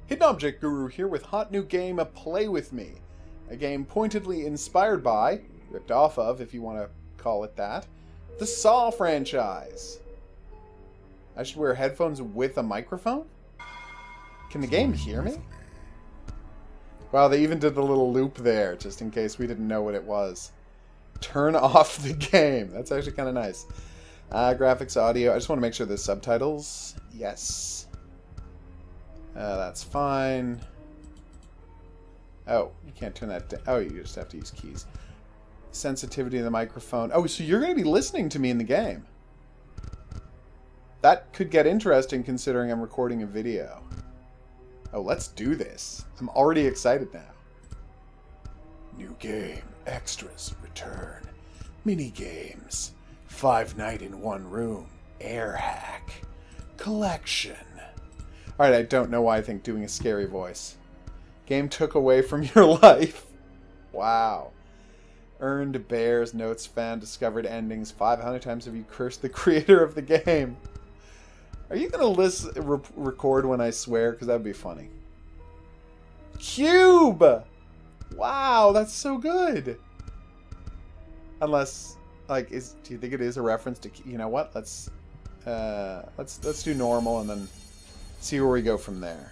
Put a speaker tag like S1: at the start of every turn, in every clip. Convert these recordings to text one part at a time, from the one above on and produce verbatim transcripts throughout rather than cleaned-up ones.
S1: Hidden Object Guru here with hot new game, Play With Me. A game pointedly inspired by, ripped off of if you want to call it that, the Saw franchise. I should wear headphones with a microphone? Can the game hear me? Wow, they even did the little loop there, just in case we didn't know what it was. Turn off the game. That's actually kind of nice. Uh, graphics, audio. I just want to make sure there's subtitles. Yes. Uh, that's fine. Oh, you can't turn that down. Oh, you just have to use keys. Sensitivity of the microphone. Oh, so you're going to be listening to me in the game. That could get interesting considering I'm recording a video. Oh, let's do this. I'm already excited now. New game. Extras return. Mini games. Five night in one room. Air hack. Collection. Alright, I don't know why I think doing a scary voice. Game took away from your life. Wow. Earned bears, notes found, discovered endings. Five. How many times have you cursed the creator of the game? Are you going to listen, re record when I swear? Because that would be funny. Cube! Wow, that's so good. Unless, like, is do you think it is a reference to, you know what? Let's, uh, let's, let's do normal and then see where we go from there.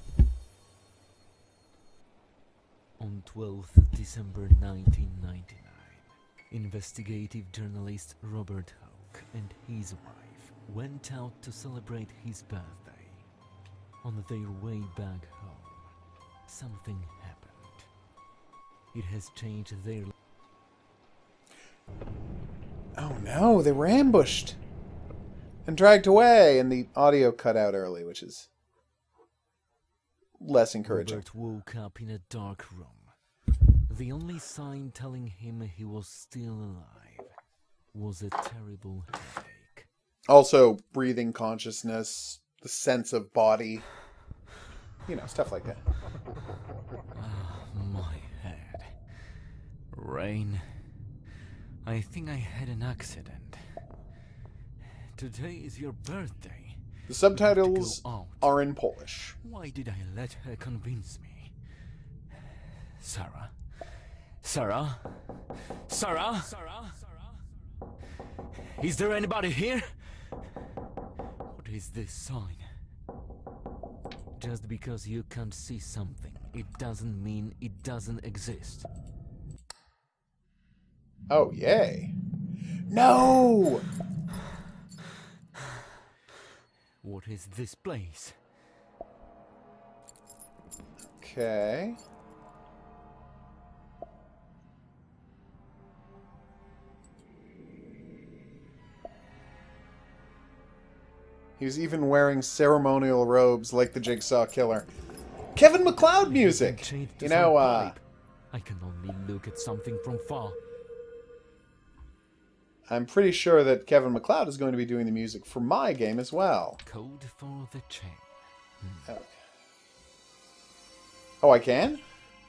S2: On twelfth December nineteen ninety-nine, investigative journalist Robert Houck and his wife went out to celebrate his birthday. On their way back home, something happened. It has changed their life.
S1: Oh no, they were ambushed and dragged away, and the audio cut out early, which is less encouraging.
S2: Robert woke up in a dark room. The only sign telling him he was still alive was a terrible headache.
S1: Also, breathing consciousness, the sense of body, you know, stuff like that.
S2: Ah, my head. Rain. I think I had an accident. Today is your birthday.
S1: The subtitles are in Polish.
S2: Why did I let her convince me? Sarah? Sarah? Sarah? Sarah? Is there anybody here? What is this sign? Just because you can't see something, it doesn't mean it doesn't exist.
S1: Oh, yay. No!
S2: What is this place?
S1: Okay. He was even wearing ceremonial robes like the Jigsaw Killer. Kevin MacLeod music! You know, uh...
S2: I can only look at something from far.
S1: I'm pretty sure that Kevin MacLeod is going to be doing the music for my game as well.
S2: Code for the chain.
S1: Hmm. Okay. Oh, I can?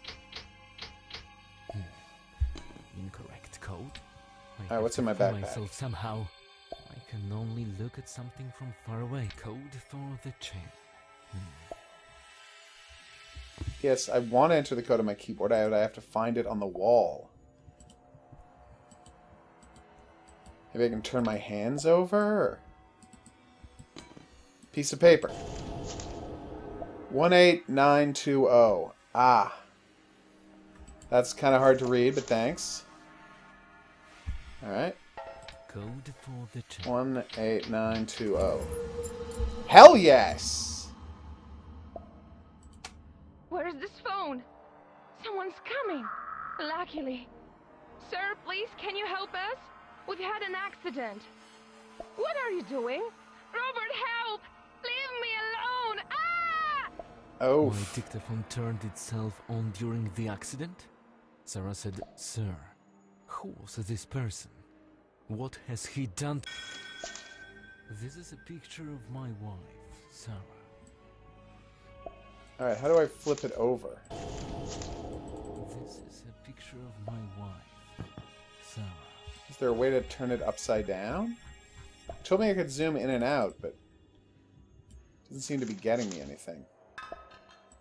S2: Hmm. Incorrect code.
S1: Alright, what's in my backpack?
S2: Myself somehow. I can only look at something from far away. Code for the chain. Hmm.
S1: Yes, I want to enter the code on my keyboard. I have to find it on the wall. Maybe I can turn my hands over? Or... Piece of paper. one eight nine two zero. Ah. That's kind of hard to read, but thanks. Alright.
S2: Code for the chain.
S1: one eight nine two zero. Hell yes!
S3: Where's this phone? Someone's coming. Luckily. Sir, please, can you help us? We've had an accident. What are you doing? Robert, help! Leave me alone! Ah!
S1: Oh.
S2: My dictaphone turned itself on during the accident? Sarah said, Sir, who was this person? What has he done? This is a picture of my wife, Sarah.
S1: Alright, how do I flip it over?
S2: This is a picture of my wife, Sarah.
S1: Is there a way to turn it upside down? It told me I could zoom in and out, but it doesn't seem to be getting me anything.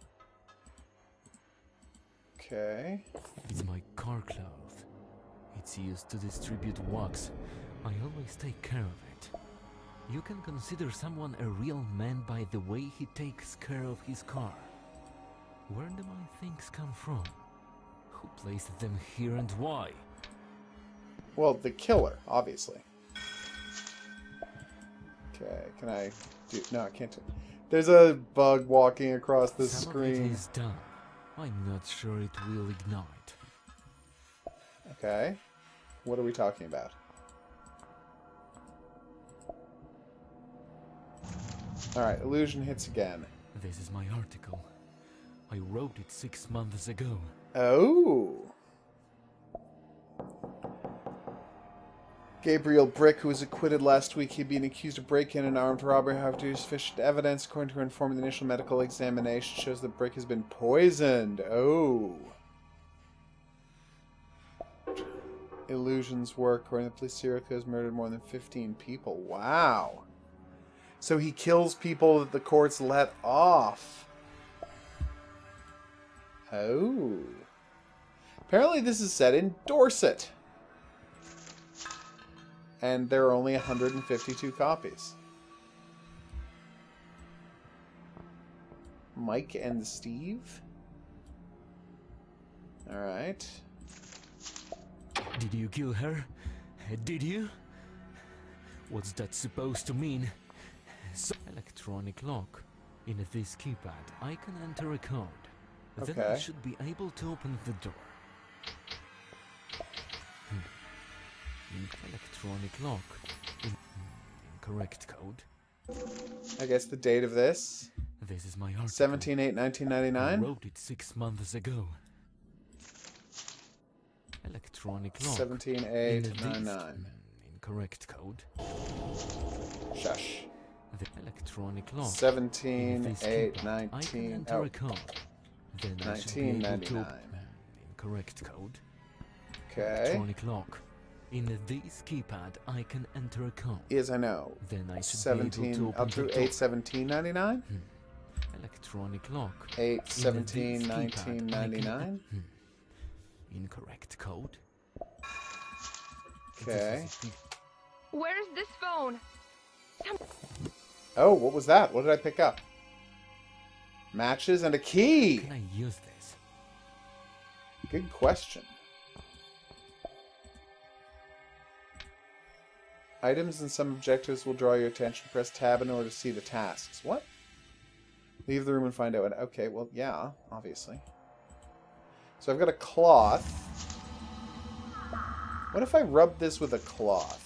S1: Okay.
S2: It's my car cloth. It's used to distribute wax. I always take care of it. You can consider someone a real man by the way he takes care of his car. Where do my things come from? Who placed them here and why?
S1: Well, the killer, obviously. Okay, can I do... No, I can't do... There's a bug walking across the
S2: Some
S1: screen.
S2: of it is done. I'm not sure it will ignite.
S1: Okay. What are we talking about? Alright, illusion hits again.
S2: This is my article. I wrote it six months ago.
S1: Oh! Gabriel Brick, who was acquitted last week, he'd been accused of break-in and armed robbery. However, due to sufficient evidence, according to her informant, the initial medical examination shows that Brick has been poisoned. Oh. Illusions work. According to the police, serial killer has murdered more than fifteen people. Wow. So he kills people that the courts let off. Oh. Apparently this is set in Dorset. And there are only one hundred fifty-two copies. Mike and Steve? Alright.
S2: Did you kill her? Did you? What's that supposed to mean? So electronic lock. In this keypad, I can enter a code. Then I
S1: Okay.
S2: should be able to open the door. Hmm. Electronic lock. In incorrect code.
S1: I guess the date of this?
S2: This is my article.
S1: seventeen eight nineteen
S2: I
S1: ninety-nine?
S2: wrote it six months ago. Electronic lock.
S1: seventeen
S2: In
S1: eight
S2: this-
S1: ninety-nine.
S2: mm, Incorrect code.
S1: Shush.
S2: The electronic lock.
S1: seventeen
S2: In this
S1: eight
S2: keypad, I can
S1: nineteen.
S2: enter
S1: Oh,
S2: a code. Then I should be able to
S1: nineteen
S2: open incorrect code.
S1: okay.
S2: Electronic lock. In this keypad, I can enter a code.
S1: Yes, I know.
S2: Then I should be
S1: seventeen
S2: able to
S1: up
S2: open
S1: through
S2: the door.
S1: eight seventeen ninety-nine?
S2: Electronic lock.
S1: eight
S2: In this
S1: seventeen
S2: keypad,
S1: nineteen
S2: I can-
S1: ninety-nine?
S2: Hmm. Incorrect code.
S1: Okay.
S2: This is the-
S3: Where's this phone? Some
S1: Oh, what was that? What did I pick up? Matches and a key!
S2: Can I use this?
S1: Good question. Items and some objectives will draw your attention. Press tab in order to see the tasks. What? Leave the room and find out what... Okay, well, yeah, obviously. So I've got a cloth. What if I rub this with a cloth?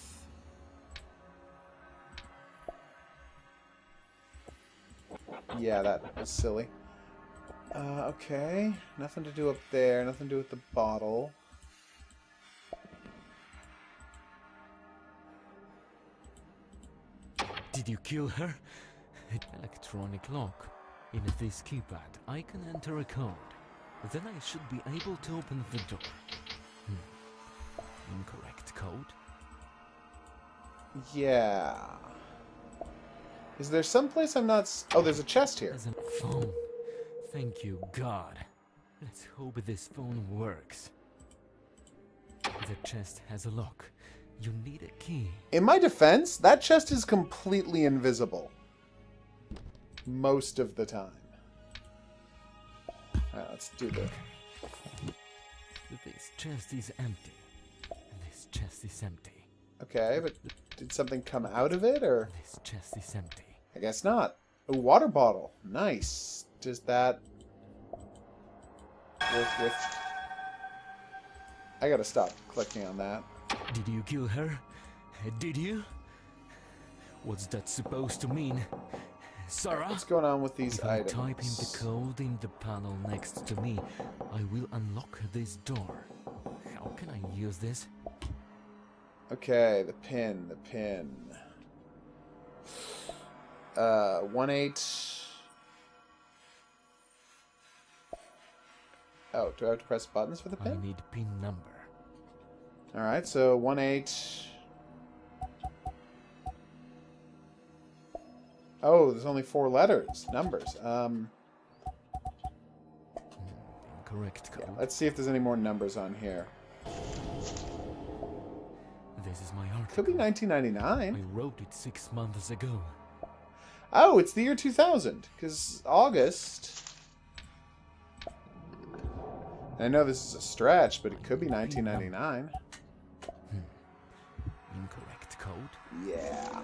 S1: Yeah, that was silly. Uh, okay. Nothing to do up there. Nothing to do with the bottle.
S2: Did you kill her? Electronic lock. In this keypad, I can enter a code. Then I should be able to open the door. Hmm. Incorrect code.
S1: Yeah. Is there someplace I'm not... S oh, there's a chest here.
S2: There's a phone. Thank you, God. Let's hope this phone works. The chest has a lock. You need a key.
S1: In my defense, that chest is completely invisible. Most of the time. Alright, let's do this.
S2: This chest is empty. This chest is empty.
S1: Okay, but did something come out of it, or...?
S2: This chest is empty.
S1: I guess not. A water bottle. Nice. Does that work with... I gotta stop clicking on that.
S2: Did you kill her? Did you? What's that supposed to mean? Sarah?
S1: What's going on with these
S2: If I
S1: items?
S2: type in the code in the panel next to me, I will unlock this door. How can I use this?
S1: Okay, the pin, the pin. Uh, one eight. Oh, do I have to press buttons for the
S2: I
S1: pin?
S2: need pin number.
S1: All right, so one eight. Oh, there's only four letters, numbers. Um,
S2: Incorrect code.
S1: Yeah, let's see if there's any more numbers on here.
S2: This is my article.
S1: Could be nineteen ninety-nine.
S2: I wrote it six months ago.
S1: Oh, it's the year two thousand. Because August... I know this is a stretch, but it could be nineteen ninety-nine.
S2: Hmm. Incorrect code?
S1: Yeah.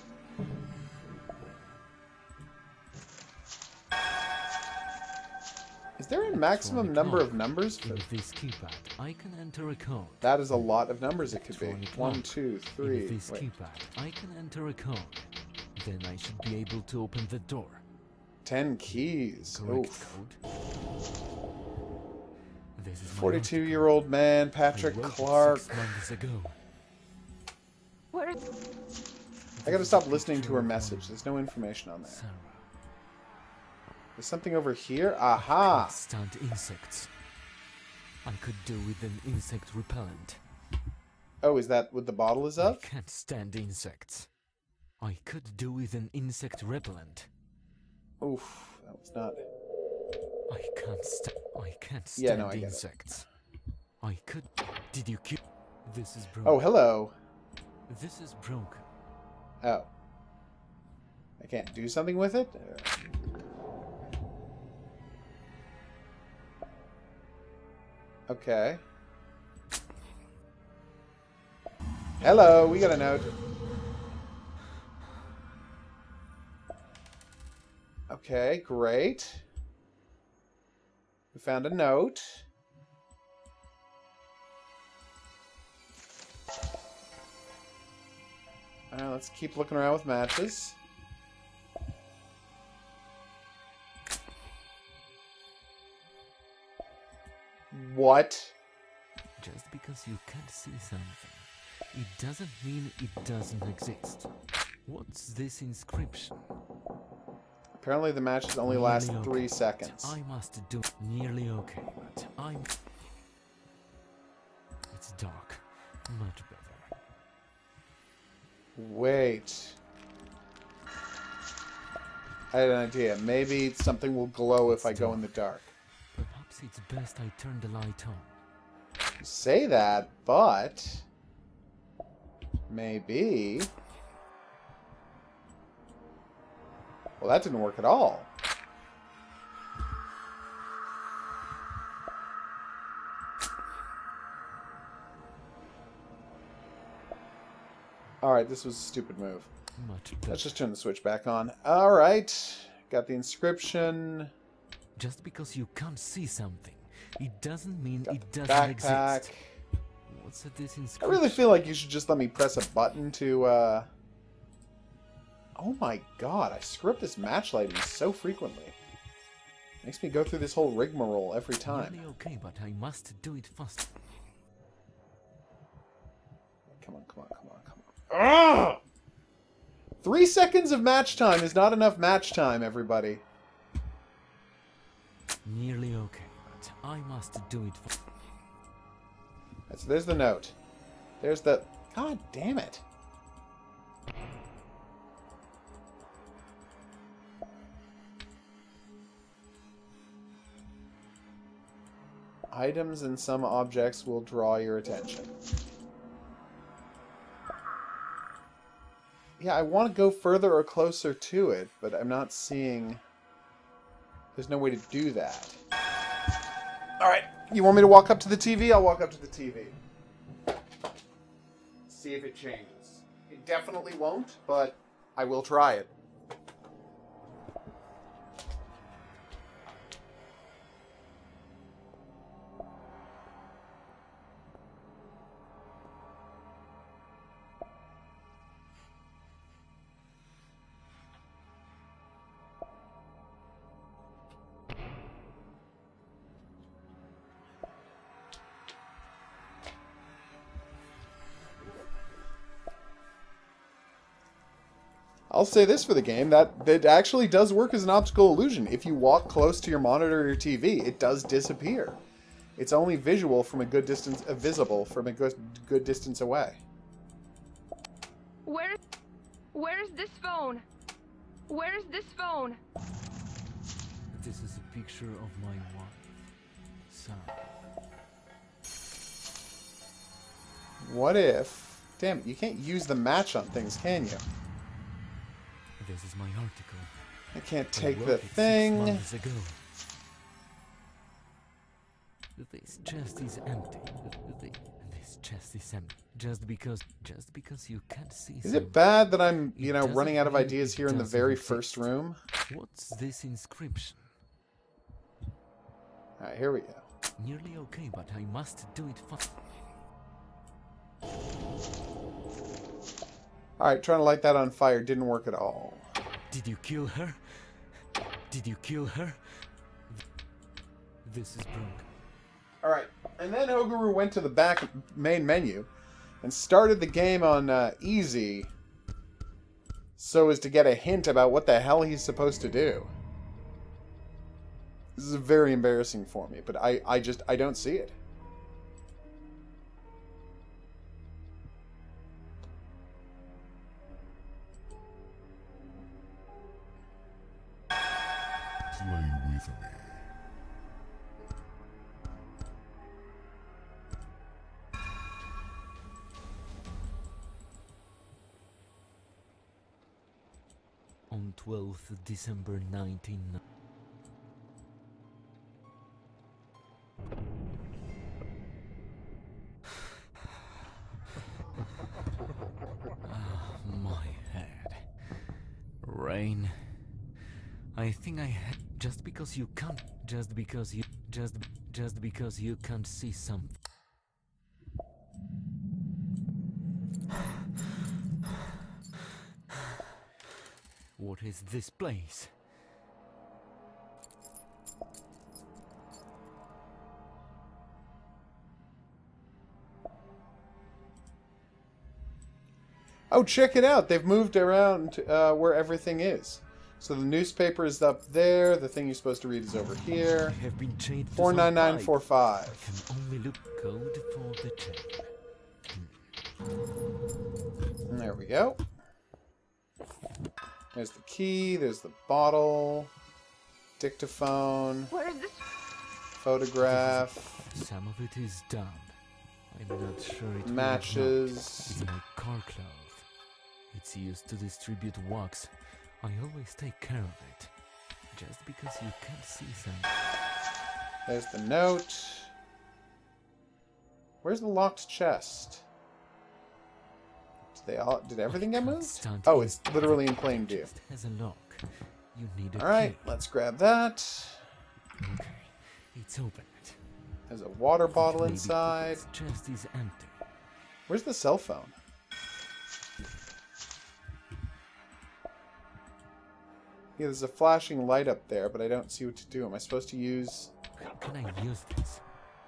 S1: Is there a maximum number of numbers? For...
S2: In this keypad, I can enter a code.
S1: That is a lot of numbers it could be.
S2: Electronic
S1: One,
S2: lock.
S1: two, three.
S2: In this
S1: Wait.
S2: keypad, I can enter a code. Then I should be able to open the door.
S1: Ten keys.
S2: Correct
S1: Oof.
S2: code. This is my
S1: forty-two-year-old man,
S2: article.
S1: Patrick
S2: I wrote it
S1: Clark.
S2: Six months ago.
S3: Where is...
S1: I gotta stop listening to her message. There's no information on there.
S2: Sarah.
S1: There's something over here. Aha!
S2: Can't stand insects. I could do with an insect repellent.
S1: Oh, is that what the bottle is
S2: I
S1: of?
S2: can't stand insects. I could do with an insect repellent.
S1: Oof, that was not...
S2: I can't stand. I can't stand
S1: Yeah, no, I get it.
S2: insects. I could. Did you kill? This is broken.
S1: Oh, hello.
S2: This is broken.
S1: Oh. I can't do something with it? Okay. Hello, we got a note. Okay, great. We found a note. Alright, let's keep looking around with matches. What?
S2: Just because you can't see something, it doesn't mean it doesn't exist. What's this inscription?
S1: Apparently the matches only last
S2: Nearly
S1: three
S2: okay,
S1: seconds.
S2: but I must do nearly okay, but I'm. It's dark. Much better.
S1: Wait. I had an idea. Maybe something will glow if I go in the dark.
S2: Perhaps it's best I turn the light on.
S1: You say that, but... Maybe... Well, that didn't work at all. Alright, this was a stupid move.
S2: Much better.
S1: Let's just turn the switch back on. Alright. Got the inscription.
S2: Just because you can't see something, it doesn't mean
S1: Got
S2: it
S1: the
S2: doesn't
S1: backpack.
S2: exist. What's this
S1: I
S2: inscription?
S1: really feel like you should just let me press a button to, uh... Oh my god, I screw up this match lighting so frequently. Makes me go through this whole rigmarole every time.
S2: Nearly okay, but I must do it fast.
S1: Come on, come on, come on, come on. Ugh! Three seconds of match time is not enough match time, everybody.
S2: Nearly okay, but I must do it fast.
S1: So there's the note. There's the... God damn it. Items and some objects will draw your attention. Yeah, I want to go further or closer to it, but I'm not seeing... There's no way to do that. Alright, you want me to walk up to the T V? I'll walk up to the T V. See if it changes. It definitely won't, but I will try it. I'll say this for the game, that it actually does work as an optical illusion. If you walk close to your monitor or your T V, it does disappear. It's only visual from a good distance, uh, visible from a good, good distance away.
S3: Where, where's this phone? Where's this phone?
S2: This is a picture of my wife, sun.
S1: What if... Damn it, you can't use the match on things, can you?
S2: This is my article.
S1: I can't
S2: I
S1: take
S2: wrote
S1: the
S2: it six
S1: thing.
S2: months ago. This chest is empty. This chest is empty. Just because, just because you can't see.
S1: Is
S2: some-
S1: it bad that I'm, you
S2: It
S1: know,
S2: doesn't
S1: running out of
S2: mean
S1: ideas
S2: it
S1: here in the
S2: doesn't
S1: very
S2: exist.
S1: first room?
S2: What's this inscription?
S1: Alright, here we go.
S2: Nearly okay, but I must do it fast.
S1: Alright, trying to light that on fire didn't work at all.
S2: Did you kill her? Did you kill her? This is broken.
S1: Alright, and then Hoguru went to the back main menu and started the game on uh, easy so as to get a hint about what the hell he's supposed to do. This is very embarrassing for me, but I, I just, I don't see it.
S4: Play with me.
S2: On twelfth December nineteen... Ah, my head. Rain. I think I had... Just because you can't... Just because you... Just... Just because you can't see something. What is this place?
S1: Oh, check it out. They've moved around uh, where everything is. So the newspaper is up there. The thing you're supposed to read is over here.
S2: I have been chained to
S1: four nine nine four
S2: some pipe.
S1: five.
S2: I can only look code for the chain.
S1: And there we go. There's the key. There's the bottle. Dictaphone.
S3: Where is this?
S1: Photograph.
S2: Some of it is done. I'm not sure it will
S1: Matches.
S2: ignite. It's my car cloth. It's used to distribute wax. I always take care of it. Just because you can't see something.
S1: There's the note. Where's the locked chest? Did they all? Did everything get moved? Oh, it's literally in plain view.
S2: It has a lock. You need a
S1: All right,
S2: key.
S1: let's grab that.
S2: Okay, it's open.
S1: There's a water bottle
S2: Maybe
S1: inside.
S2: its chest is empty.
S1: Where's the cell phone? Yeah, there's a flashing light up there, but I don't see what to do. Am I supposed to use...
S2: How can I use this?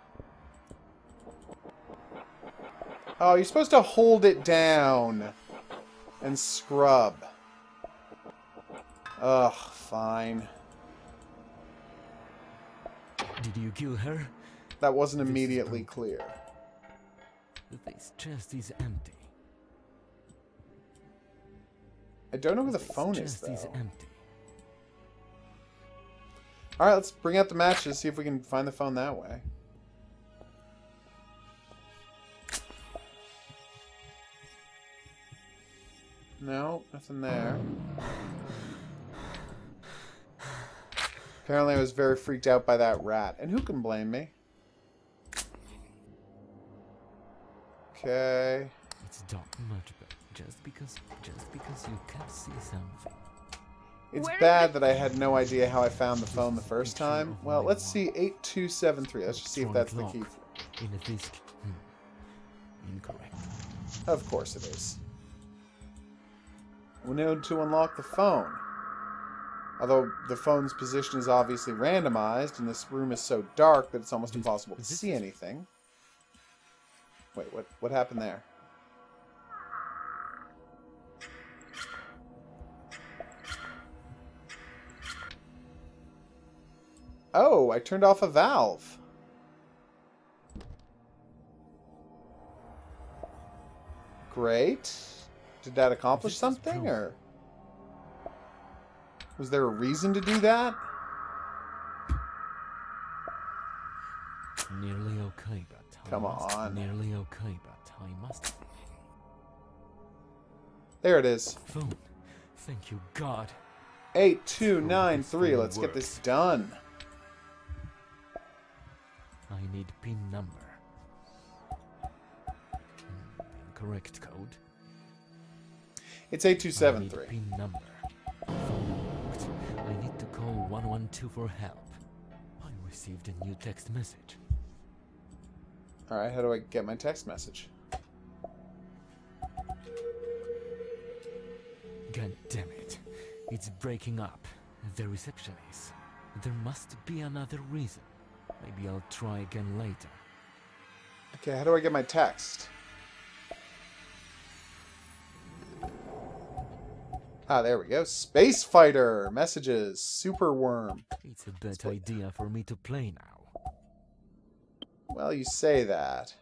S1: Oh, you're supposed to hold it down and scrub. Ugh, fine.
S2: Did you kill her?
S1: That wasn't
S2: This is
S1: immediately
S2: broken.
S1: clear.
S2: This chest is empty.
S1: I don't know where the
S2: This
S1: phone is,
S2: chest is
S1: though.
S2: empty.
S1: Alright, let's bring out the matches, see if we can find the phone that way. No, nothing there. Apparently I was very freaked out by that rat. And who can blame me? Okay.
S2: It's dark much better. Just because just because you can't see something.
S1: It's
S3: Where is
S1: bad
S3: it?
S1: that I had no idea how I found the phone the first time. Well, let's see. eight two seven three. Let's just see if
S2: Front
S1: that's the
S2: lock.
S1: key.
S2: In a disc. Hmm. Incorrect.
S1: Of course it is. We need to unlock the phone. Although the phone's position is obviously randomized, and this room is so dark that it's almost impossible to
S2: Is this-
S1: see anything. Wait, what, what happened there? Oh, I turned off a valve. Great. Did that accomplish
S2: This is
S1: something,
S2: proof.
S1: or was there a reason to do that?
S2: nearly okay, but I
S1: Come
S2: must
S1: on.
S2: Nearly okay, but I must.
S1: There it is.
S2: Phone. Thank you, God.
S1: eight two nine three. Let's get this done.
S2: I need PIN number. Hmm, incorrect code.
S1: It's eight two seven
S2: I
S1: three.
S2: need PIN number. Phone locked. I need to call one one two for help. I received a new text message.
S1: Alright, how do I get my text message?
S2: God damn it. It's breaking up. The reception is. There must be another reason. Maybe I'll try again later.
S1: Okay, how do I get my text? Ah, there we go. Space Fighter! Messages. Super Worm.
S2: It's a bad idea for me to play now.
S1: Well, you say that.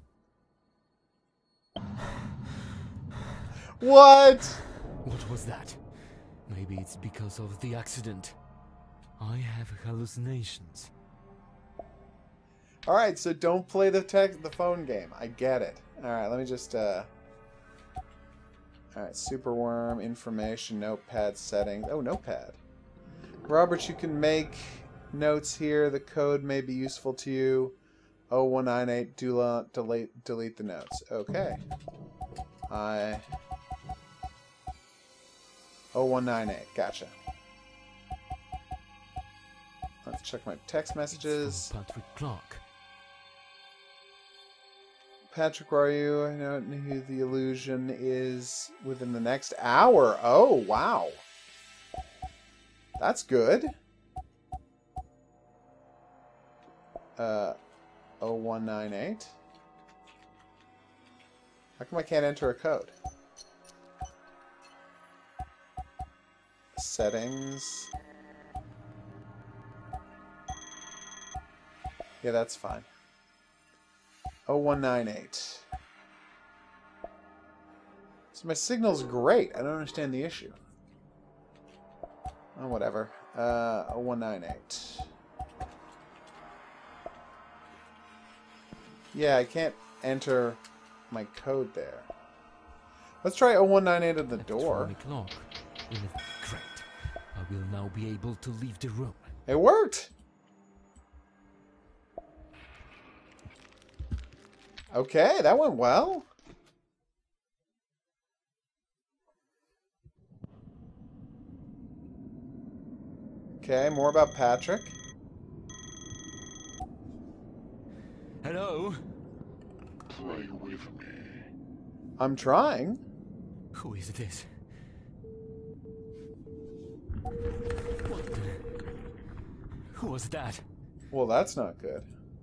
S1: What?
S2: What was that? Maybe it's because of the accident. I have hallucinations.
S1: Alright, so don't play the text, the phone game. I get it. Alright, let me just, uh... Alright, Super Worm, information, notepad settings. Oh, notepad. Robert, you can make notes here. The code may be useful to you. oh one nine eight, do not delete, delete the notes. Okay. I... oh one nine eight, gotcha. Let's check my text messages.
S2: Patrick Clark.
S1: Patrick, where are you? I know who the illusion is within the next hour. Oh, wow. That's good. Uh, oh one nine eight. How come I can't enter a code? Settings. Yeah, that's fine. oh one nine eight. So my signal's great. I don't understand the issue. Oh, whatever. Uh, oh one nine eight. Yeah, I can't enter my code there. Let's try oh one nine eight at the door.
S2: Electronic lock. Great. I will now be able to leave the room.
S1: It worked! Okay, that went well. Okay, more about Patrick.
S2: Hello?
S4: Play with me.
S1: I'm trying.
S2: Who is this? What the... Who was that?
S1: Well, that's not good.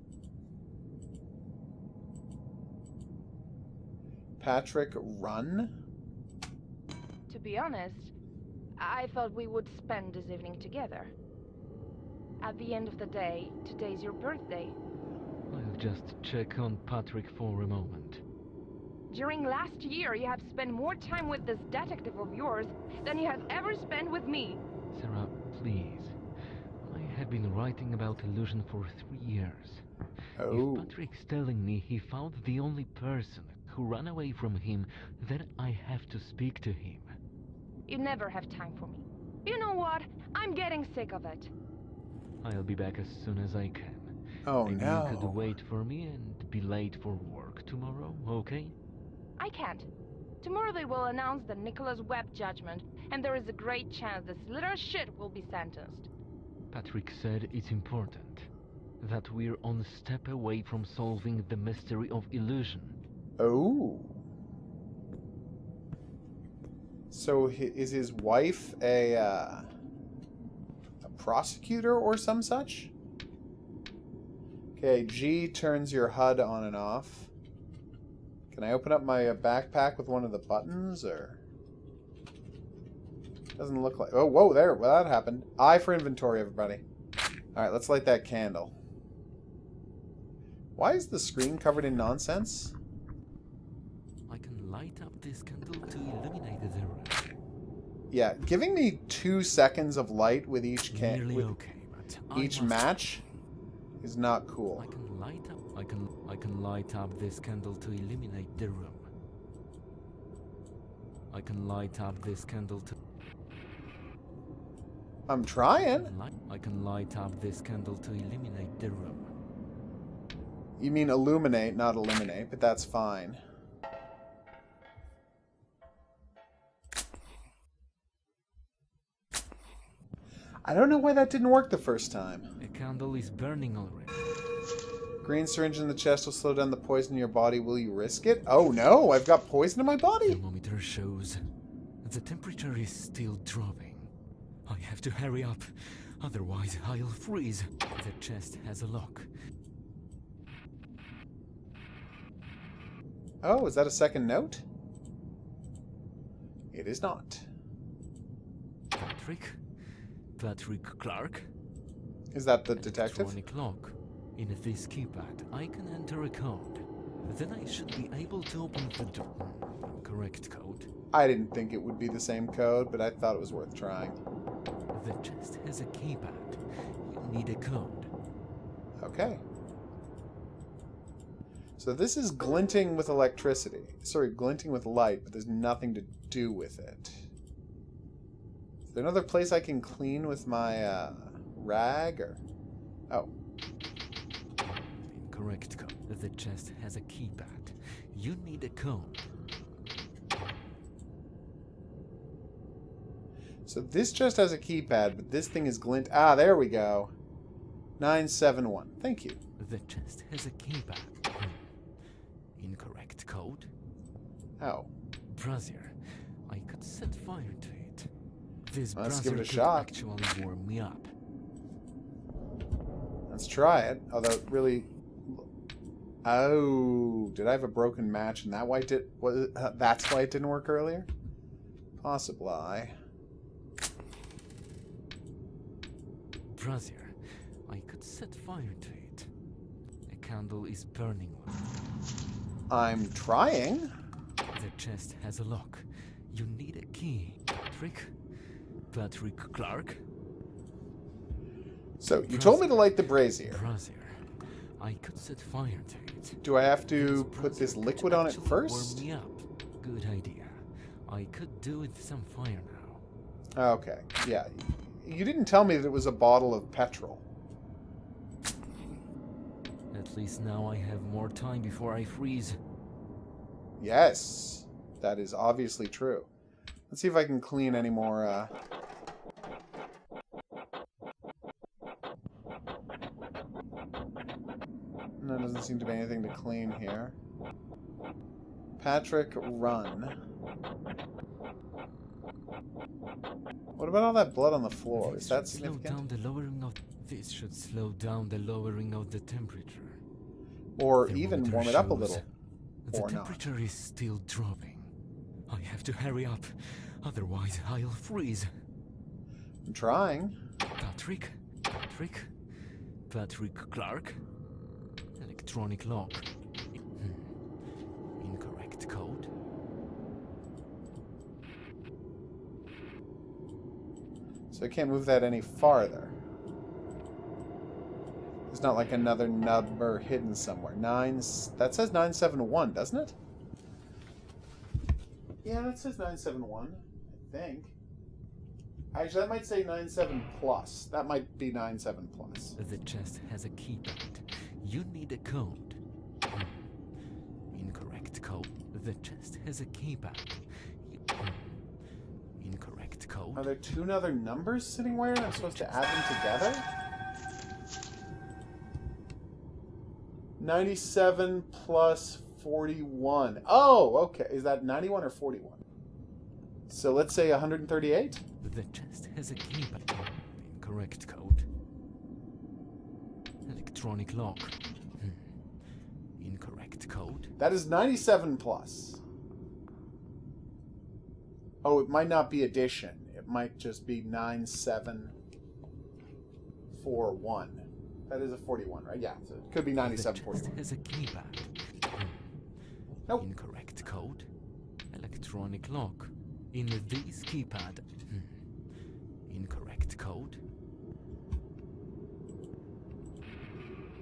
S1: Patrick, run?
S3: To be honest, I thought we would spend this evening together. At the end of the day, today's your birthday.
S2: I'll just check on Patrick for a moment.
S3: During last year, you have spent more time with this detective of yours than you have ever spent with me.
S2: Sarah, please. I have been writing about illusion for three years.
S1: Oh.
S2: If Patrick's telling me he found the only person who ran away from him, then I have to speak to him.
S3: You never have time for me. You know what? I'm getting sick of it.
S2: I'll be back as soon as I can.
S1: Oh,
S2: Maybe
S1: no.
S2: you could wait for me and be late for work tomorrow, okay?
S3: I can't. Tomorrow they will announce the Nicholas Webb judgment, and there is a great chance this little shit will be sentenced.
S2: Patrick said it's important. That we're one step away from solving the mystery of illusion.
S1: Oh. So hi- is his wife a, uh, a prosecutor or some such? Okay, G turns your H U D on and off. Can I open up my uh, backpack with one of the buttons, or? Doesn't look like... Oh, whoa, there. Well, that happened. I for inventory, everybody. Alright, let's light that candle. Why is the screen covered in nonsense?
S2: I can light up this candle to illuminate the room.
S1: Yeah, giving me two seconds of light with each can
S2: Nearly
S1: with
S2: okay, but I
S1: each
S2: must-
S1: match is not cool.
S2: I can light up. I can. I can light up this candle to illuminate the room. I can light up this candle to.
S1: I'm trying.
S2: Light, I can light up this candle to illuminate the room.
S1: You mean illuminate, not eliminate, but that's fine. I don't know why that didn't work the first time.
S2: A candle is burning already.
S1: Green syringe in the chest will slow down the poison in your body. Will you risk it? Oh no, I've got poison in my body.
S2: Thermometer shows the temperature is still dropping. I have to hurry up, otherwise I'll freeze. The chest has a lock.
S1: Oh, is that a second note? It is not.
S2: Patrick? Patrick Clark?
S1: Is that the detective?
S2: Electronic lock. In this keypad, I can enter a code. Then I should be able to open the door. Correct code.
S1: I didn't think it would be the same code, but I thought it was worth trying.
S2: The chest has a keypad. You need a code.
S1: Okay. So this is glinting with electricity. Sorry, glinting with light, but there's nothing to do with it. Is there another place I can clean with my uh, rag? Or oh.
S2: Incorrect code. The chest has a keypad. You need a code.
S1: So this chest has a keypad, but this thing is glint. Ah, there we go. nine seven one. Thank you.
S2: The chest has a keypad. Incorrect code.
S1: Oh.
S2: Brazier. I could set fire to it. This
S1: Let's
S2: brazier
S1: give it a
S2: could
S1: shot.
S2: actually warm me up.
S1: Let's try it. Although it really... Oh, did I have a broken match and that why it did... Was it, uh, that's why it didn't work earlier? Possibly.
S2: Brazier. I could set fire to it. A candle is burning.
S1: I'm trying.
S2: The chest has a lock. You need a key. Patrick? Patrick Clark?
S1: So, you told me to light the brazier.
S2: Brazier. I could set fire to it.
S1: Do I have to
S2: This
S1: put this
S2: brazier could
S1: liquid on it
S2: actually
S1: first?
S2: Warm me up. Good idea. I could do with some fire now.
S1: Okay, yeah. You didn't tell me that it was a bottle of petrol.
S2: At least now I have more time before I freeze.
S1: Yes, that is obviously true. Let's see if I can clean any more, uh... No, doesn't seem to be anything to clean here. Patrick, run. What about all that blood on the floor?
S2: This
S1: Is that
S2: should slow
S1: significant?
S2: down the lowering of this should slow down the lowering of the temperature.
S1: Or even
S2: Thermometer
S1: warm it up a
S2: shows
S1: little.
S2: The
S1: Or not.
S2: temperature is still dropping. I have to hurry up, otherwise I'll freeze.
S1: I'm trying.
S2: Patrick? Patrick? Patrick Clark? Electronic lock. Hmm. Incorrect code.
S1: So I can't move that any farther. There's not like another number hidden somewhere. Nine. That says nine seven one, doesn't it? Yeah, that says nine seven one. I think. Actually, that might say nine seven plus. That might be nine seven plus.
S2: The chest has a keypad. You need a code. Hmm. Incorrect code. The chest has a keypad. You... Hmm. Incorrect code.
S1: Are there two other numbers sitting where I'm supposed to add them together? ninety-seven plus forty-one. Oh, okay. Is that ninety-one or forty-one? So let's say one hundred thirty-eight?
S2: The chest has a keypad. Incorrect code. Electronic lock. Hmm. Incorrect code.
S1: That is ninety-seven plus. Oh, it might not be addition. It might just be nine seven four one. That is a forty-one, right? Yeah, so it could be ninety-seven forty-one.
S2: The chest has a keypad. Hmm.
S1: Nope.
S2: Incorrect code. Electronic lock. In this keypad. Hmm. Incorrect code.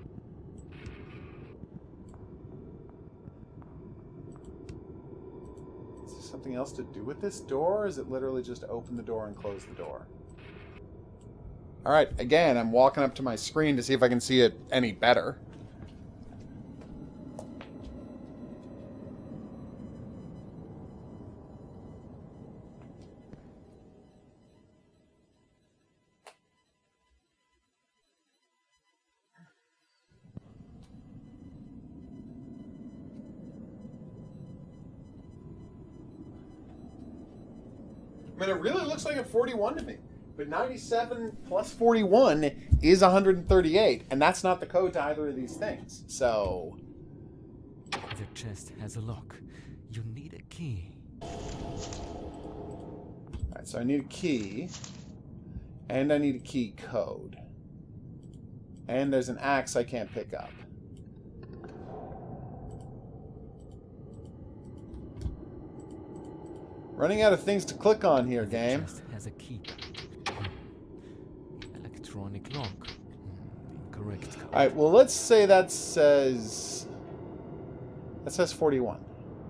S1: something else to do with this door, or is it literally just open the door and close the door? Alright, again, I'm walking up to my screen to see if I can see it any better. I mean, it really looks like a forty-one to me. But ninety-seven plus forty-one is one hundred thirty-eight, and that's not the code to either of these things. So...
S2: The chest has a lock. You need a key.
S1: Alright, so I need a key. And I need a key code. And there's an axe I can't pick up. Running out of things to click on here, game.
S2: The chest has a keypad. Electronic lock. Incorrect code.
S1: Alright, well, let's say that says... That says forty-one.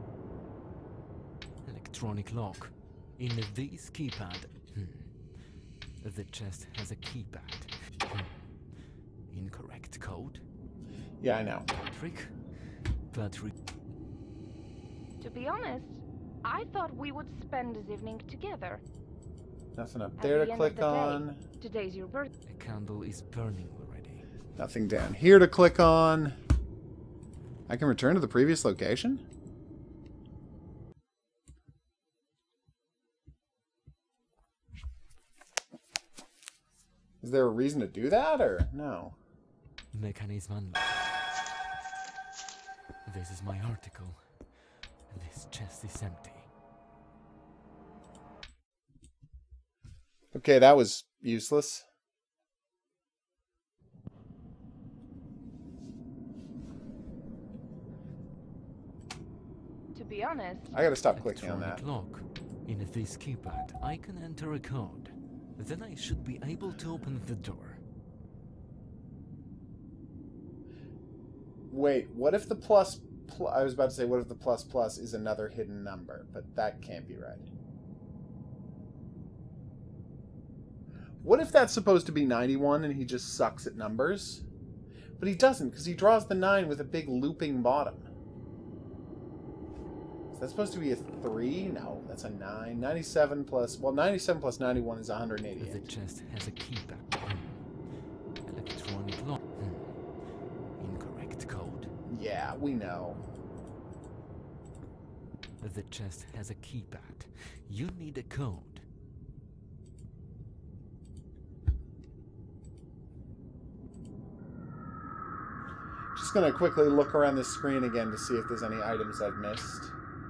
S2: Electronic lock. In this keypad. Hmm. The chest has a keypad. Hmm. Incorrect code.
S1: Yeah, I know.
S2: Patrick? Patrick.
S3: To be honest, I thought we would spend this evening together.
S1: Nothing up
S3: At
S1: there
S3: the
S1: to
S3: end
S1: click
S3: of the day,
S1: on.
S3: Today's your birthday.
S2: A candle is burning already.
S1: Nothing down here to click on. I can return to the previous location? Is there a reason to do that, or no?
S2: Mechanism unlocked. This is my article. This chest is empty.
S1: Okay, that was useless.
S3: To be honest,
S1: I gotta stop clicking on
S2: Electronic
S1: that.
S2: lock. In this keypad, I can enter a code. Then I should be able to open the door.
S1: Wait, what if the plus... Pl I was about to say, what if the plus plus is another hidden number? But that can't be right. What if that's supposed to be ninety-one and he just sucks at numbers? But he doesn't, because he draws the nine with a big looping bottom. Is that supposed to be a three? No, that's a nine. ninety-seven plus... Well, ninety-seven plus ninety-one is one hundred eighty-eight.
S2: The chest has a keypad. Hmm. Electronic lock. Hmm. Incorrect code.
S1: Yeah, we know.
S2: The chest has a keypad. You need a code.
S1: Just gonna quickly look around the screen again to see if there's any items I've missed.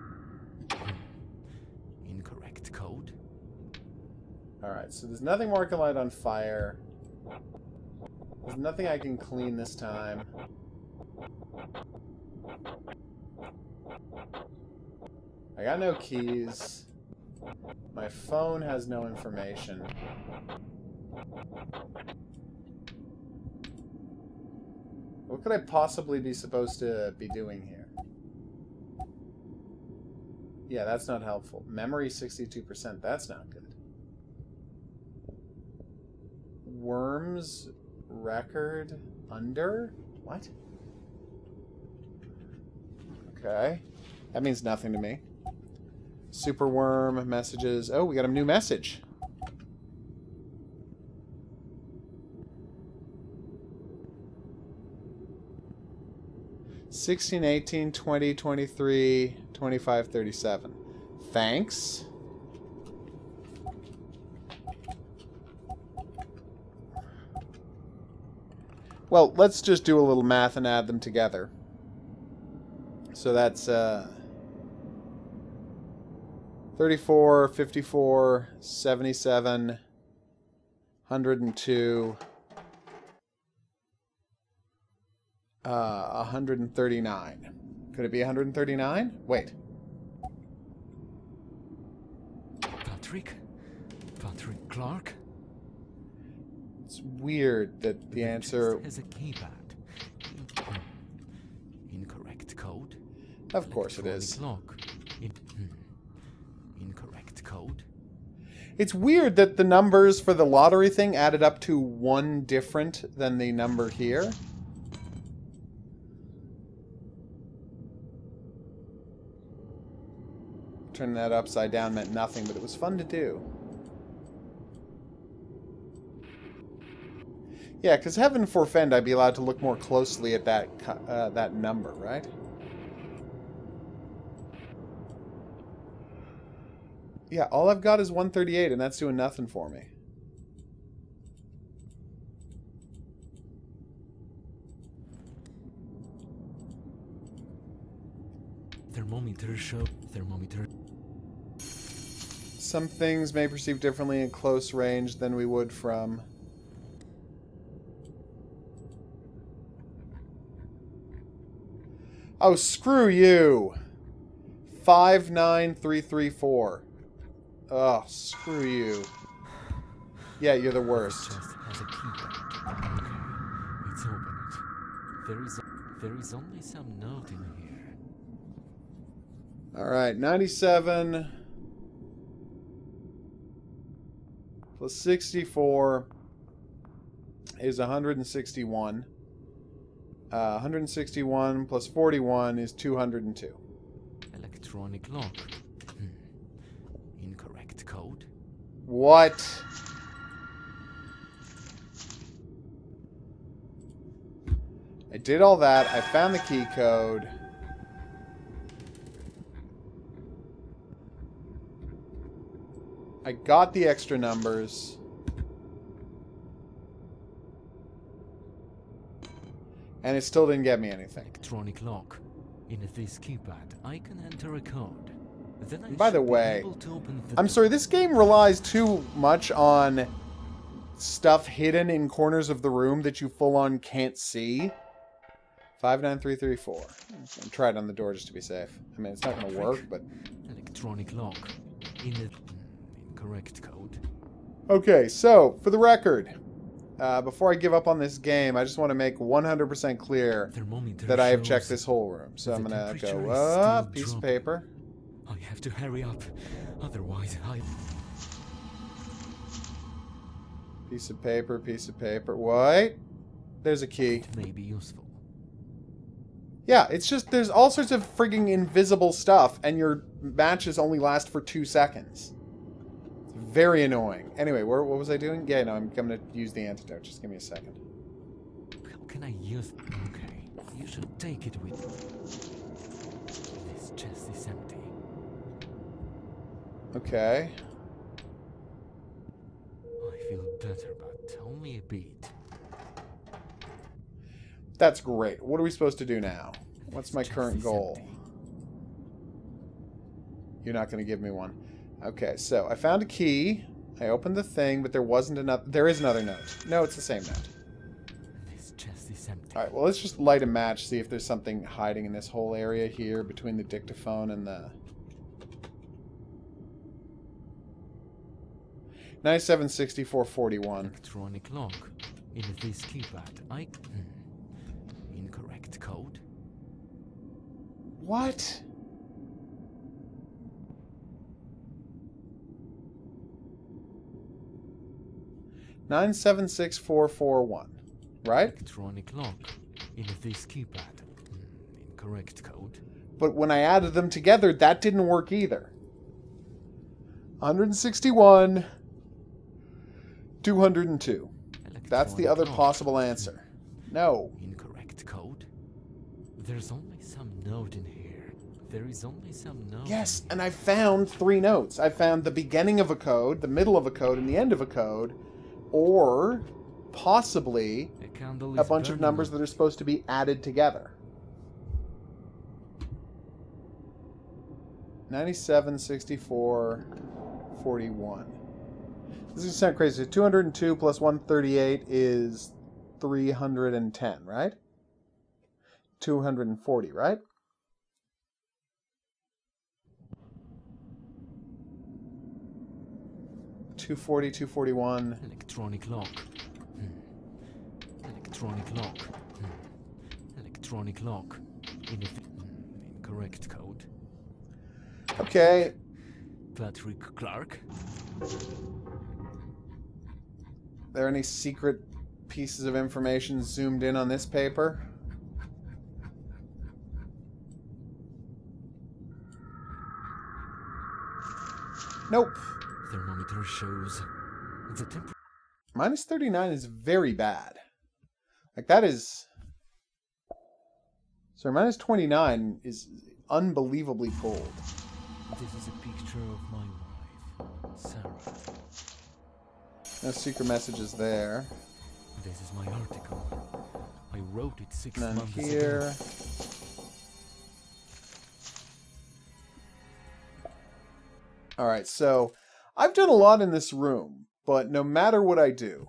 S2: Incorrect code.
S1: Alright, so there's nothing more I can light on fire. There's nothing I can clean this time. I got no keys. My phone has no information. What could I possibly be supposed to be doing here? Yeah, that's not helpful. Memory sixty-two percent. That's not good. Worms record under? What? Okay. That means nothing to me. Superworm messages. Oh, we got a new message. sixteen, eighteen, twenty, twenty-three, twenty-five, thirty-seven. Thanks. Well, let's just do a little math and add them together. So that's uh, thirty-four, fifty-four, seventy-seven, one hundred two, uh, one hundred thirty-nine. Could it be one hundred thirty-nine? Wait.
S2: Patrick? Patrick Clark?
S1: It's weird that the,
S2: The
S1: answer...
S2: chest has a keypad. Hmm. Incorrect code.
S1: Of course it
S2: Electronic
S1: is.
S2: Lock. In, hmm.
S1: It's weird that the numbers for the lottery thing added up to one different than the number here. Turning that upside down meant nothing, but it was fun to do. Yeah, because heaven forfend, I'd be allowed to look more closely at that uh, that number, right? Yeah, all I've got is one thirty-eight, and that's doing nothing for me.
S2: Thermometer show. Thermometer.
S1: Some things may perceive differently in close range than we would from... Oh, screw you! five nine three three four. Oh, screw you. Yeah, you're the worst.
S2: This chest has a keypad. Okay, let's open it. There is, a, there is only some note in here.
S1: Alright, ninety-seven plus sixty-four is one hundred sixty-one. Uh, one hundred sixty-one plus forty-one is two hundred two.
S2: Electronic lock. Hmm. Incorrect code.
S1: What? I did all that. I found the key code. I got the extra numbers. And it still didn't get me anything.
S2: Electronic lock. In this keypad, I can enter a code. Then I
S1: By the
S2: should be
S1: way,
S2: able to open the
S1: I'm
S2: door.
S1: sorry, this game relies too much on stuff hidden in corners of the room that you full-on can't see. five nine three three four. I'm trying it on the door just to be safe. I mean, it's not going to work, but...
S2: Electronic lock. In the incorrect code.
S1: Okay, so, for the record, uh, before I give up on this game, I just want to make one hundred percent clear
S2: Thermometer
S1: that I have
S2: shows
S1: checked this whole room. So
S2: the
S1: I'm going to
S2: temperature
S1: go
S2: is
S1: up,
S2: still
S1: piece of
S2: dropping.
S1: paper.
S2: I have to hurry up, otherwise I...
S1: Piece of paper, piece of paper. What? There's a key.
S2: It may be useful.
S1: Yeah, it's just, there's all sorts of frigging invisible stuff, and your matches only last for two seconds. It's very annoying. Anyway, where, what was I doing? Yeah, no, I'm going to use the antidote. Just give me a second.
S2: How can I use... Okay, you should take it with... This chest is empty.
S1: Okay.
S2: I feel better, but tell me a bit.
S1: That's great. What are we supposed to do now? What's
S2: This
S1: my
S2: chest
S1: current
S2: is
S1: goal?
S2: empty.
S1: You're not going to give me one. Okay, so I found a key. I opened the thing, but there wasn't enough. There is another note. No, it's the same note.
S2: This chest is empty.
S1: Alright, well, let's just light a match, see if there's something hiding in this whole area here between the dictaphone and the... ninety-seven sixty-four forty-one.
S2: Electronic lock. In this keypad, I... Hmm. Incorrect code.
S1: What? nine seven six four four one, right?
S2: Electronic lock. In this keypad. Hmm. Incorrect code.
S1: But when I added them together, that didn't work either. one hundred sixty-one, two hundred two. That's the
S2: Electronic
S1: other
S2: lock.
S1: possible answer. No.
S2: Incorrect code. There's only some note in here. There is only some note.
S1: Yes,
S2: in
S1: and I found three notes. I found the beginning of a code, the middle of a code, and the end of a code. Or possibly
S2: here. A candle
S1: a
S2: is
S1: bunch of
S2: burning.
S1: numbers that are supposed to be added together. ninety-seven sixty-four forty-one. This is gonna sound crazy. two hundred two plus one thirty-eight is three hundred ten, right? two hundred forty, right? two forty, two forty-one.
S2: Electronic lock. Hmm. Electronic lock. Hmm. Electronic lock. In the hmm. Incorrect code.
S1: Okay.
S2: Patrick Clark.
S1: there any secret pieces of information zoomed in on this paper? Nope.
S2: Thermometer shows the temperature.
S1: Minus thirty-nine is very bad. Like, that is... Sorry, minus twenty-nine is unbelievably cold.
S2: This is a picture of my wife, Sarah.
S1: No secret messages there.
S2: This is my article. I wrote it six
S1: None
S2: months
S1: here.
S2: ago.
S1: Alright, so I've done a lot in this room, but no matter what I do,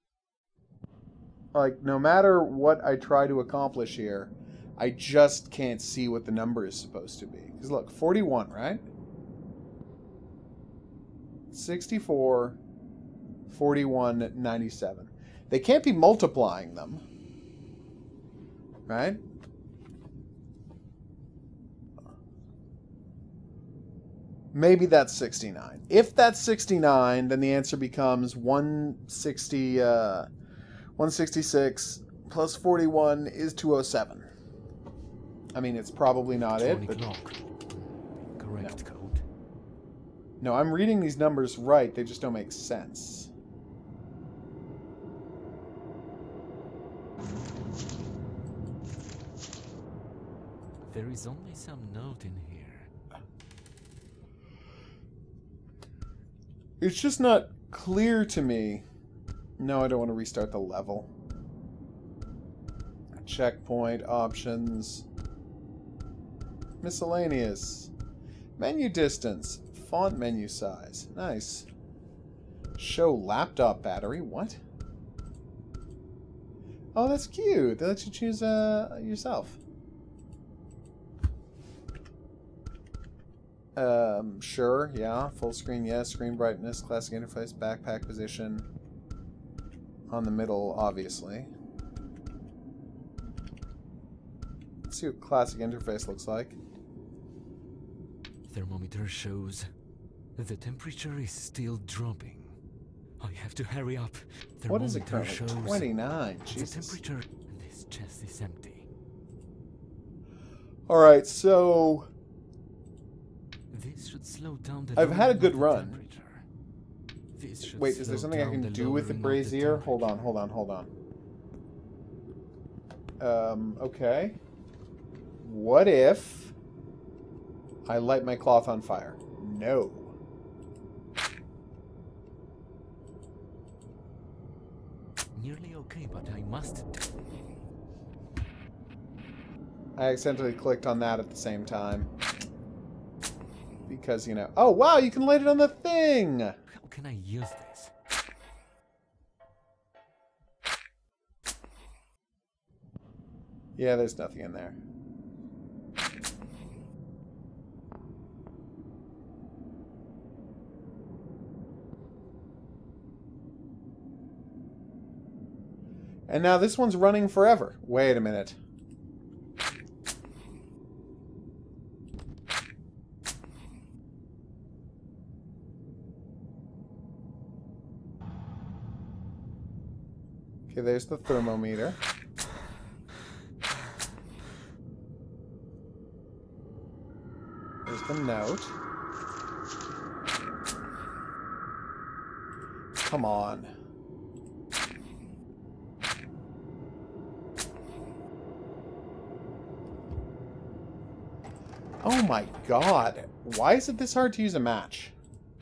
S1: like, no matter what I try to accomplish here, I just can't see what the number is supposed to be. Because look, forty-one, right? sixty-four, forty-one, ninety-seven. They can't be multiplying them, right? Maybe that's sixty-nine. If that's sixty-nine, then the answer becomes one sixty, uh, one sixty-six plus forty-one is two oh seven. I mean, it's probably not it, but...
S2: Clock. Correct
S1: No.
S2: code.
S1: No, I'm reading these numbers right. They just don't make sense.
S2: There is only some note in here.
S1: It's just not clear to me. No, I don't want to restart the level. Checkpoint, options. Miscellaneous. Menu distance. Font menu size. Nice. Show laptop battery. What? Oh, that's cute. They let you choose uh, yourself. Um, sure, yeah. Full screen, yes. Screen brightness, classic interface, backpack position. On the middle, obviously. Let's see what classic interface looks like.
S2: Thermometer shows the temperature is still dropping. I have to hurry up. Thermometer
S1: What is it currently?
S2: shows
S1: twenty-nine.
S2: the
S1: Jesus.
S2: temperature. This chest is empty.
S1: Alright, so...
S2: This should slow down the
S1: I've had a
S2: lowering
S1: good
S2: of the
S1: run.
S2: temperature. This should
S1: Wait, is there
S2: slow
S1: something I
S2: down
S1: can
S2: the
S1: do with the
S2: lowering of
S1: brazier? Hold on,
S2: temperature.
S1: hold on, hold on. Um, okay. What if I light my cloth on fire? No.
S2: Nearly okay, but I must.
S1: I accidentally clicked on that at the same time. Because, you know... Oh, wow, you can light it on the thing!
S2: How can I use this?
S1: Yeah, there's nothing in there. And now this one's running forever. Wait a minute. Okay, there's the thermometer. There's the note. Come on. Oh my god. Why is it this hard to use a match?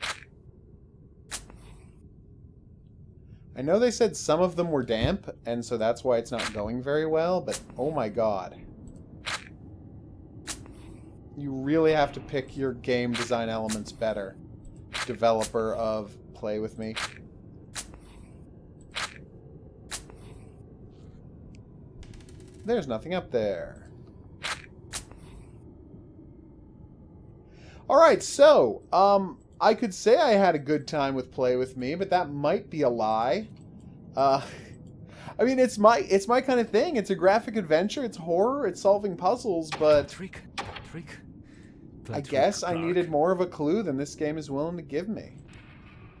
S1: I know they said some of them were damp, and so that's why it's not going very well, but oh my god. You really have to pick your game design elements better, developer of Play With Me. There's nothing up there. Alright, so, um, I could say I had a good time with Play With Me, but that might be a lie. Uh, I mean, it's my it's my kind of thing. It's a graphic adventure, it's horror, it's solving puzzles, but
S2: Trick, trick.
S1: I guess I needed more of a clue than this game is willing to give me.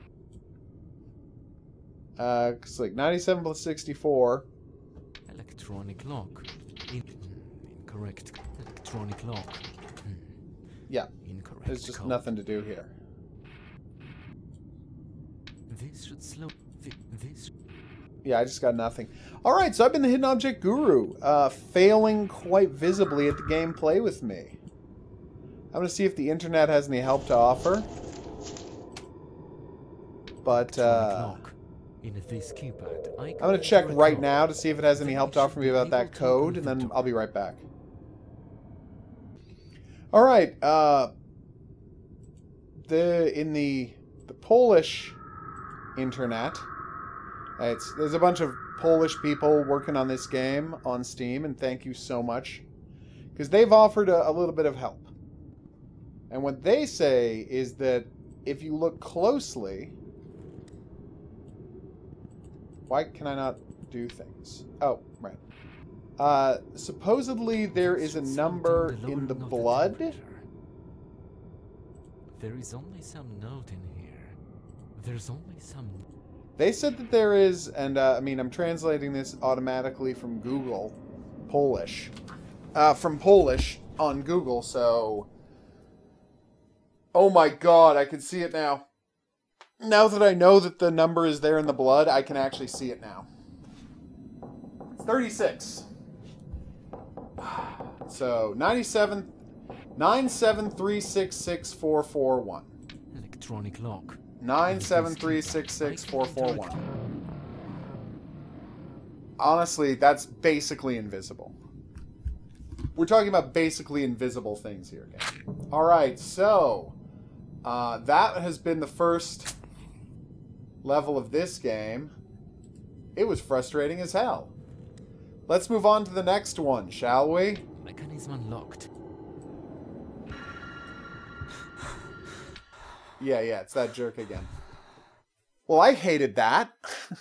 S1: Uh, it's like ninety-seven plus sixty-four.
S2: Electronic lock. In incorrect. Electronic lock. Hmm.
S1: Yeah.
S2: Incorrect.
S1: There's just
S2: code.
S1: nothing to do here.
S2: This should slow. Th this.
S1: Yeah, I just got nothing. Alright, so I've been the Hidden Object Guru, uh, failing quite visibly at the gameplay with me. I'm going to see if the internet has any help to offer. But, uh...
S2: In this keypad, I
S1: I'm going to check right now to see if it has any help to offer me about that code, and then I'll be right back. Alright, uh... The... In the... The Polish internet... It's, there's a bunch of Polish people working on this game on Steam, and thank you so much. Because they've offered a, a little bit of help. And what they say is that if you look closely... Why can I not do things? Oh, right. Uh, supposedly there is a number in the blood.
S2: There is only some note in here. There's only some...
S1: They said that there is, and uh, I mean, I'm translating this automatically from Google, Polish, uh, from Polish on Google, so, oh my god, I can see it now. Now that I know that the number is there in the blood, I can actually see it now. thirty-six. So, ninety-seven, nine seven three six six four four one.
S2: Electronic lock.
S1: nine seven three six six four four one. Honestly, that's basically invisible. We're talking about basically invisible things here again. Alright, so... Uh, that has been the first level of this game. It was frustrating as hell. Let's move on to the next one, shall we?
S2: Mechanism unlocked.
S1: Yeah, yeah, it's that jerk again. Well, I hated that.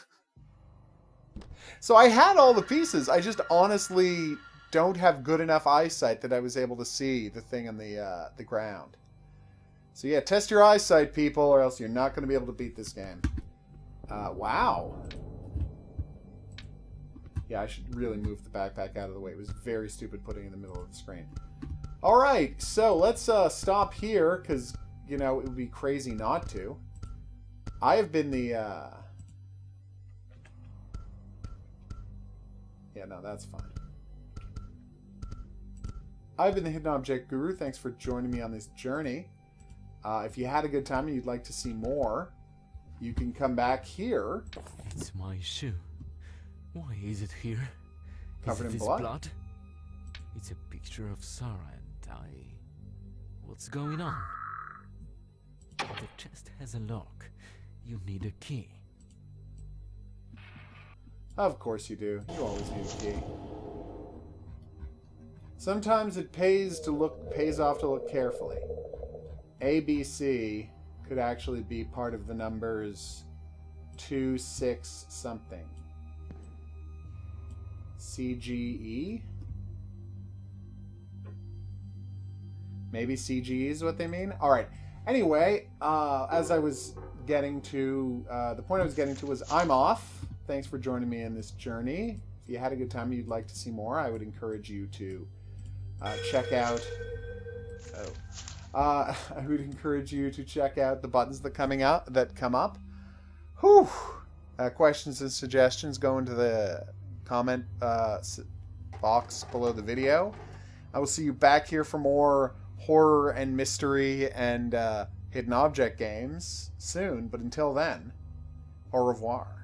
S1: So I had all the pieces. I just honestly don't have good enough eyesight that I was able to see the thing on the uh, the ground. So yeah, test your eyesight, people, or else you're not going to be able to beat this game. Uh, wow. Yeah, I should really move the backpack out of the way. It was very stupid putting it in the middle of the screen. Alright, so let's uh, stop here, because... You know, it would be crazy not to. I have been the, uh... Yeah, no, that's fine. I've been the Hidden Object Guru. Thanks for joining me on this journey. Uh, if you had a good time and you'd like to see more, you can come back here.
S2: It's my shoe. Why is it here?
S1: Covered
S2: is
S1: in
S2: this
S1: blood?
S2: blood? It's a picture of Sarah and I... What's going on? The chest has a lock. You need a key.
S1: Of course you do. You always need a key. Sometimes it pays to look pays off to look carefully. A B C could actually be part of the numbers two, six, something. C G E? Maybe C G E is what they mean? Alright. Anyway, uh, as I was getting to, uh, the point I was getting to was I'm off. Thanks for joining me in this journey. If you had a good time and you'd like to see more, I would encourage you to uh, check out... Oh. Uh, I would encourage you to check out the buttons that coming out that come up. Whew! Uh, questions and suggestions go into the comment uh, box below the video. I will see you back here for more horror and mystery and uh, hidden object games soon, but until then, au revoir.